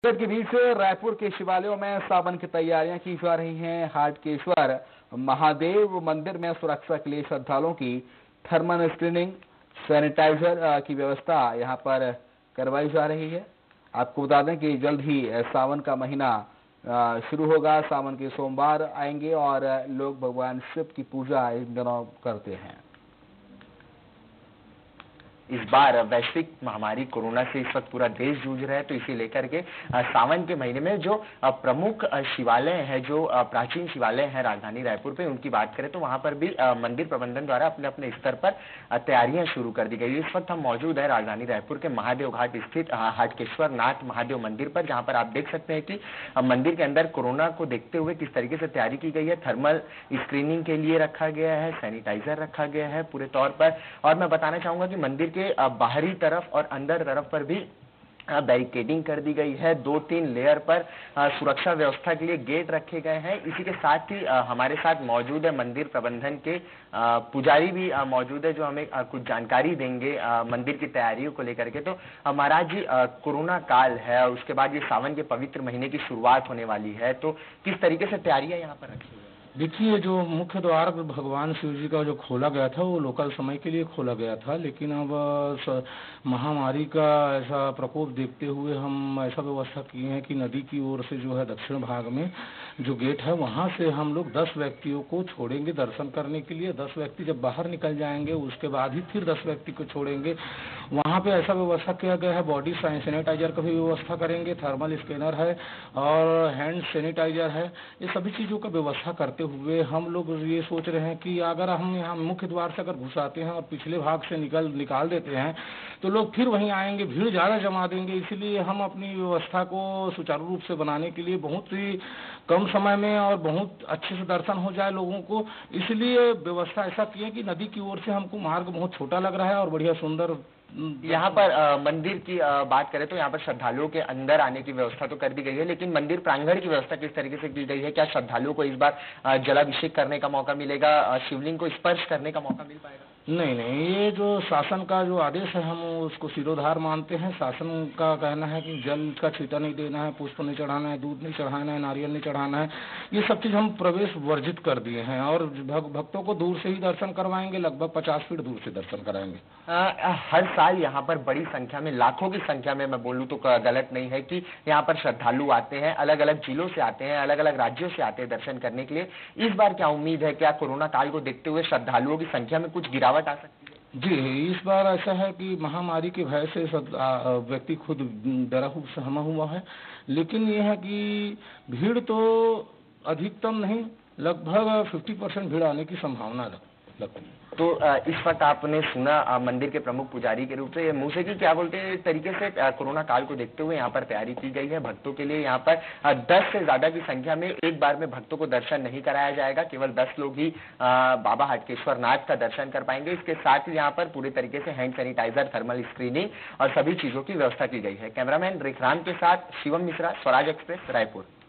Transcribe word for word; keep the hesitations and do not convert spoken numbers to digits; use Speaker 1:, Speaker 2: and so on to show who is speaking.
Speaker 1: Budget के बीच रायपुर के शिवालयों में सावन की तैयारियां की जा रही हैं। हाटकेश्वर महादेव मंदिर में सुरक्षा के लिए श्रद्धालुओं की थर्मल स्क्रीनिंग, सैनिटाइजर की व्यवस्था यहां पर करवाई जा रही है। आपको बता दें कि जल्द ही सावन का महीना शुरू होगा। सावन के सोमवार आएंगे और लोग भगवान शिव की पूजा इन दिनों करते हैं।
Speaker 2: इस बार वैश्विक महामारी कोरोना से इस वक्त पूरा देश जूझ रहा है, तो इसी लेकर के सावन के महीने में जो प्रमुख शिवालय हैं, जो प्राचीन शिवालय हैं राजधानी रायपुर पे, उनकी बात करें तो वहां पर भी मंदिर प्रबंधन द्वारा अपने अपने स्तर पर तैयारियां शुरू कर दी गई। इस वक्त हम मौजूद है राजधानी रायपुर के महादेव घाट स्थित हाटकेश्वर नाथ महादेव मंदिर पर, जहां पर आप देख सकते हैं कि मंदिर के अंदर कोरोना को देखते हुए किस तरीके से तैयारी की गई है। थर्मल स्क्रीनिंग के लिए रखा गया है, सैनिटाइजर रखा गया है पूरे तौर पर। और मैं बताना चाहूंगा कि मंदिर के बाहरी तरफ और अंदर तरफ पर भी बैरिकेडिंग कर दी गई है। दो तीन लेयर पर सुरक्षा व्यवस्था के लिए गेट रखे गए हैं। इसी के साथ ही हमारे साथ मौजूद है मंदिर प्रबंधन के पुजारी भी मौजूद है, जो हमें कुछ जानकारी देंगे मंदिर की तैयारियों को लेकर के। तो महाराज जी, कोरोना काल है, उसके बाद ये सावन के पवित्र महीने की शुरुआत होने वाली है, तो किस तरीके से तैयारियां यहाँ पर रखी हुई है?
Speaker 3: देखिए, जो मुख्य द्वार भगवान शिव जी का जो खोला गया था वो लोकल समय के लिए खोला गया था, लेकिन अब महामारी का ऐसा प्रकोप देखते हुए हम ऐसा व्यवस्था किए हैं कि नदी की ओर से जो है दक्षिण भाग में जो गेट है वहां से हम लोग दस व्यक्तियों को छोड़ेंगे दर्शन करने के लिए। दस व्यक्ति जब बाहर निकल जाएंगे उसके बाद ही फिर दस व्यक्ति को छोड़ेंगे। वहां पे ऐसा व्यवस्था किया गया है, बॉडी सैनिटाइजर का भी व्यवस्था करेंगे, थर्मल स्कैनर है और हैंड सैनिटाइजर है। ये सभी चीजों का व्यवस्था करते हुए हम लोग ये सोच रहे हैं कि अगर हम यहाँ मुख्य द्वार से अगर घुस आते हैं और पिछले भाग से निकल निकाल देते हैं तो लोग फिर वहीं आएंगे, भीड़ ज्यादा जमा देंगे। इसलिए हम अपनी व्यवस्था को सुचारू रूप से बनाने के लिए बहुत ही कम समय में और बहुत अच्छे से दर्शन हो जाए लोगों को, इसलिए व्यवस्था ऐसा की है कि नदी की ओर से हमको मार्ग बहुत छोटा लग रहा है और बढ़िया सुंदर।
Speaker 2: यहाँ पर आ, मंदिर की आ, बात करें तो यहाँ पर श्रद्धालुओं के अंदर आने की व्यवस्था तो कर दी गई है, लेकिन मंदिर प्रांगण की व्यवस्था किस तरीके से की गई है? क्या श्रद्धालुओं को इस बार जलाभिषेक करने का मौका मिलेगा, शिवलिंग को स्पर्श करने का मौका मिल पाएगा?
Speaker 3: नहीं नहीं, ये जो शासन का जो आदेश है हम उसको सिरोधार मानते हैं। शासन का कहना है कि जल का छींटा नहीं देना है, पुष्प नहीं चढ़ाना है, दूध नहीं चढ़ाना है, नारियल नहीं चढ़ाना है। ये सब चीज हम प्रवेश वर्जित कर दिए हैं और भक, भक्तों को दूर से ही दर्शन करवाएंगे, लगभग पचास फीट दूर से दर्शन कराएंगे।
Speaker 2: आ, हर साल यहाँ पर बड़ी संख्या में, लाखों की संख्या में मैं बोलूँ तो गलत नहीं है कि यहाँ पर श्रद्धालु आते हैं, अलग अलग जिलों से आते हैं, अलग अलग राज्यों से आते हैं दर्शन करने के लिए। इस बार क्या उम्मीद है, क्या कोरोना काल को देखते हुए श्रद्धालुओं की संख्या में कुछ गिरावट आ सकती है?
Speaker 3: जी, इस बार ऐसा है कि महामारी के भय से व्यक्ति खुद डरा सहमा हुआ है, लेकिन ये है कि भीड़ तो अधिकतम नहीं, लगभग पचास परसेंट भीड़ आने की संभावना लगती है।
Speaker 2: तो इस वक्त आपने सुना मंदिर के प्रमुख पुजारी के रूप से मुंह से कि क्या बोलते हैं, इस तरीके से कोरोना काल को देखते हुए यहाँ पर तैयारी की गई है। भक्तों के लिए यहाँ पर दस से ज्यादा की संख्या में एक बार में भक्तों को दर्शन नहीं कराया जाएगा, केवल दस लोग ही बाबा हाटकेश्वर नाथ का दर्शन कर पाएंगे। इसके साथ ही यहाँ पर पूरे तरीके से हैंड सैनिटाइजर, थर्मल स्क्रीनिंग और सभी चीजों की व्यवस्था की गई है। कैमरामैन रेखराम के साथ शिवम मिश्रा, स्वराज एक्सप्रेस, रायपुर।